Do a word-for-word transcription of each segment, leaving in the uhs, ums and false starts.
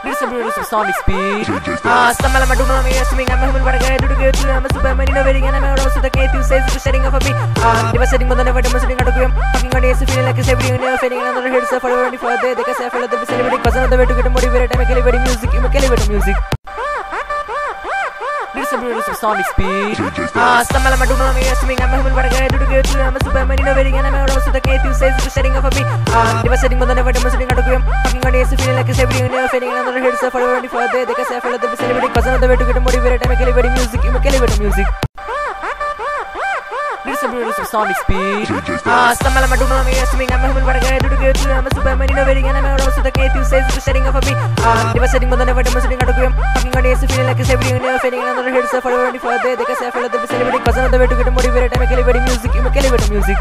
Listen to some sonic speed. Ah, some of my doom, I'm assuming I'm a human, but I got to get to I'm a superman in a wedding, and I'm also the K two says to setting up for me. Ah, they were setting on the never demonstrating how to go. Fucking on days, feeling like a safety and failing another head for any further. They can say, I feel like the celebrating cousin of the way to get a motivated, I'm a calibrating music, I'm a calibrating music. Listen to some sonic speed. Ah, some of my doom, I'm assuming I'm a human, but I got to get to I'm a superman in a wedding, and I'm also the K two says to setting up for me. Ah, they were setting on the never demonstrating how to go. Fucking on days, feeling like a safety and failing another head for any further. They can say, I feel like the celebrating cousin of the way to get a motivated, I'm a calibrating music, I'm a calibrating music. Listen to some sonic speed. Ah, some of my doom, I'm assuming I'm a human, but I got to get to I'm a superman in a wedding, and I'm also the K two says to setting up for me. Ah, they were setting on the never demonstrating how to go. Fucking on days, feeling like a safety and failing another head for any further. They can say, I feel like the celebrating cousin of the way to get a motivated, I'm a calibrating music, I'm a calibrating music.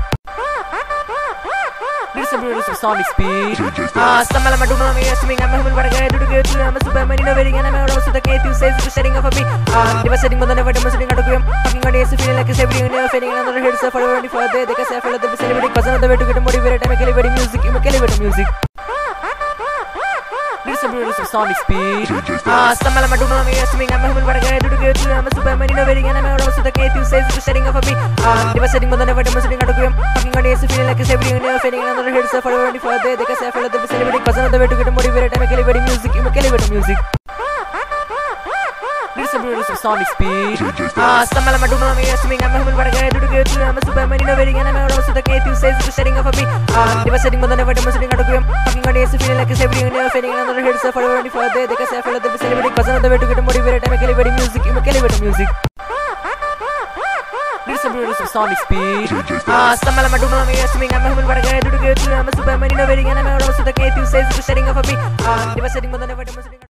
Listen to some sonic speed. Ah, some of my doom, I'm assuming I'm a human, but I got to get to I'm a superman in a wedding, and I'm also the K two says to setting up for me. Ah, they were setting on the never demonstrating how to go. Fucking on days, feeling like a safety and failing another head for any further. They can say, I feel like the celebrating cousin of the way to get a motivated, I'm a calibrating music, I'm a calibrating music. Listen to some sonic speed. Ah, some of my doom, I'm assuming I'm a human, but I got to get to I'm a superman in a wedding, and I'm also the K two says to setting up for me. Ah, they were setting on the never demonstrating how to go. Fucking on days, feeling like a safety and failing another head for any further. They can say, I feel like the celebrating cousin of the way to get a motivated, I'm a calibrating music, I'm a calibrating music. Listen to some sonic speed. Ah, some of my doom, I'm assuming I'm a human, but I got to get to I'm a superman in a wedding, and I'm also the K two says to setting up for me. Ah, they were setting on the never demonstrating how to go. Fucking on days, feeling like a safety and failing another head for any further. They can say, I feel like the celebrating cousin of the way to get a motivated, I'm a calibrating music, I'm a calibrating music. Listen to some sonic speed. Ah, some of my doom, I'm assuming I'm a human, but I got to get to I'm a superman in a wedding, and I'm also the K two says to setting up for me. Ah, they were setting on the never demonstrating